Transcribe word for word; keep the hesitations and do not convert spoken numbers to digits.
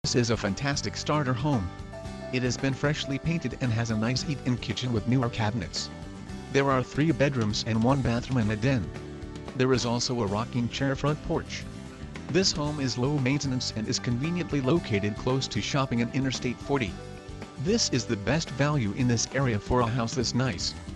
This is a fantastic starter home. It has been freshly painted and has a nice eat-in kitchen with newer cabinets. There are three bedrooms and one bathroom and a den. There is also a rocking chair front porch. This home is low maintenance and is conveniently located close to shopping and Interstate forty. This is the best value in this area for a house this nice.